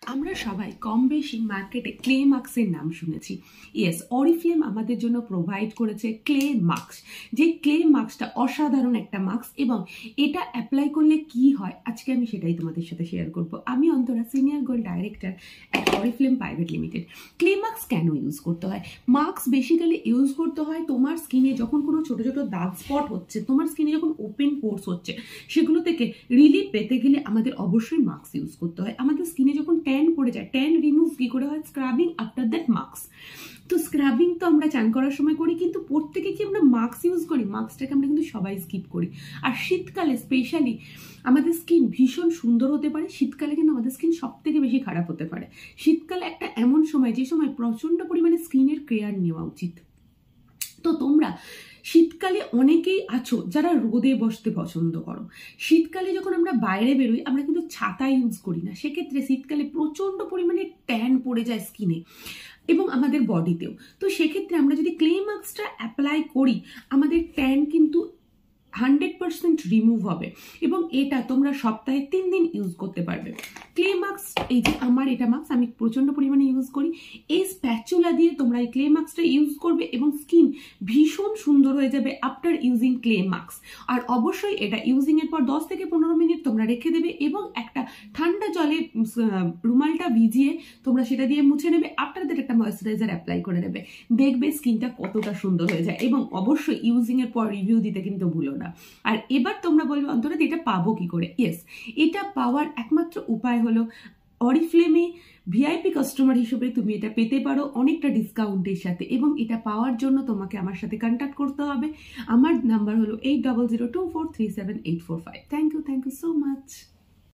আমরা সবাই কম বেশি মার্কেটে ক্লে মাস্কের নাম শুনেছি। ইয়েস, অরিফ্লেম আমাদের জন্য প্রোভাইড করেছে ক্লে মাস্ক। যে ক্লে মাস্কটা অসাধারণ একটা মাস্ক এবং এটা অ্যাপ্লাই করলে কি হয় আজকে আমি সেটাই তোমাদের সাথে শেয়ার করব। আমি Antara, senior gold director at Oriflame private limited. Clay mask কেন ইউজ করতে হয়? মাস্ক বেসিক্যালি ইউজ করতে হয় তোমার স্কিনে যখন কোনো ছোট ছোট দাগ স্পট হচ্ছে, তোমার স্কিনে যখন ওপেন পোর্স হচ্ছে, সেগুলো থেকে রিলিফ পেতে গেলে আমাদের অবশ্যই মাস্ক ইউজ করতে হয়। আমাদের স্কিনে যখন ট্যান পড়ে যায়, ট্যান রিমুভ কি করে হয়? Scrubbing after that mask. তো স্ক্রাবিং তো আমরা চান করার সময় করি, কিন্তু প্রত্যেকে কি আমরা মাস্ক ইউজ করি? মাস্কটাকে আমরা কিন্তু সবাই স্কিপ করি। আর শীতকালে স্পেশালি আমাদের স্কিন ভীষণ সুন্দর হতে পারে, শীতকালে কিন্তু আমাদের স্কিন সব থেকে বেশি খারাপ হতে পারে। শীতকালে একটা এমন সময় যে সময় প্রচন্ড পরিমাণে স্কিনের কেয়ার নেওয়া উচিত। তো তোমরা শীতকালে অনেকেই আছো যারা রোদে বসতে পছন্দ করো। শীতকালে যখন আমরা বাইরে বেরোই আমরা কিন্তু ছাতা ইউজ করি না, সেক্ষেত্রে শীতকালে প্রচন্ড পরিমাণে ট্যান পড়ে যায় স্কিনে এবং আমাদের বডিতেও। তো সেক্ষেত্রে আমরা যদি ক্লে মাস্কটা অ্যাপ্লাই করি আমাদের ট্যান কিন্তু 100% রিমুভ হবে এবং এটা তোমরা সপ্তাহে 3 দিন ইউজ করতে পারবে। ক্লে মাস্ক, এই যে আমার এটা মাস্ক আমি প্রচন্ড পরিমাণে ইউজ করি। এই স্প্যাচুলা দিয়ে তোমরা এই ক্লে মাস্কটা ইউজ করবে এবং স্কিন ভীষণ সুন্দর হয়ে যাবে আফটার ইউজিং ক্লে মাস্ক। আর অবশ্যই এটা ইউজিং এর পর 10 থেকে 15 মিনিট তোমরা রেখে দেবে এবং একটা ঠান্ডা জলে রুমালটা ভিজিয়ে তোমরা সেটা দিয়ে মুছে নেবে। আফটার দ্যাট একটা ময়েশ্চারাইজার অ্যাপ্লাই করে নেবে, দেখবে স্কিনটা কতটা সুন্দর হয়ে যায়। এবং অবশ্যই ইউজিং এর পর রিভিউ দিতে কিন্তু ভুলো না। আর এবার তোমরা বলবে অন্তরা এটা পাবো কি করে? ইয়েস, এটা পাওয়ার একমাত্র উপায় হলো অরিফ্লেমে ভিআইপি কাস্টমার হিসেবে তুমি এটা পেতে পারো অনেকটা ডিসকাউন্টের সাথে। এবং এটা পাওয়ার জন্য তোমাকে আমার সাথে কন্ট্যাক্ট করতে হবে। আমার নাম্বার হলো 8002437845। Thank you so much.